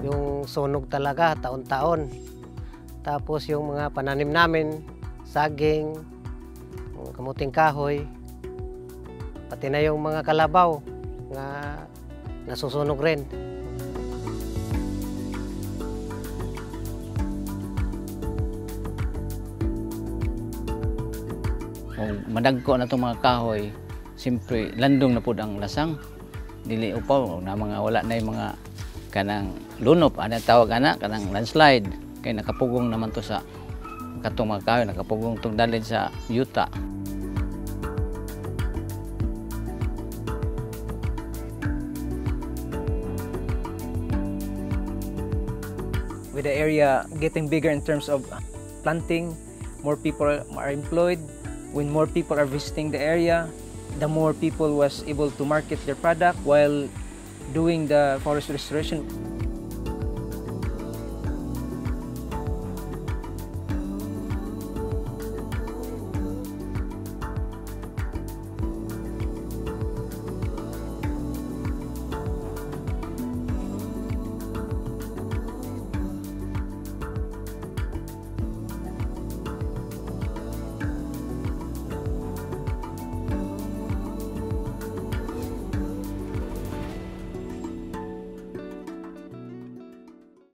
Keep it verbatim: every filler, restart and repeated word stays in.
yung sunog talaga taon-taon. Tapos yung mga pananim namin, saging, kamuting kahoy, pati na yung mga kalabaw nga nasusunog rin. Kung madagko na itong mga kahoy, siyempre landong na po ang lasang. Dili upaw na mga wala na yung mga kanang lunop, ano tawag ana, kanang landslide. Kaya nakapugong naman to sa katong mga kahoy, nakapugong itong dalid sa yuta. With the area getting bigger in terms of planting, more people are employed. When more people are visiting the area, the more people was able to market their product while doing the forest restoration.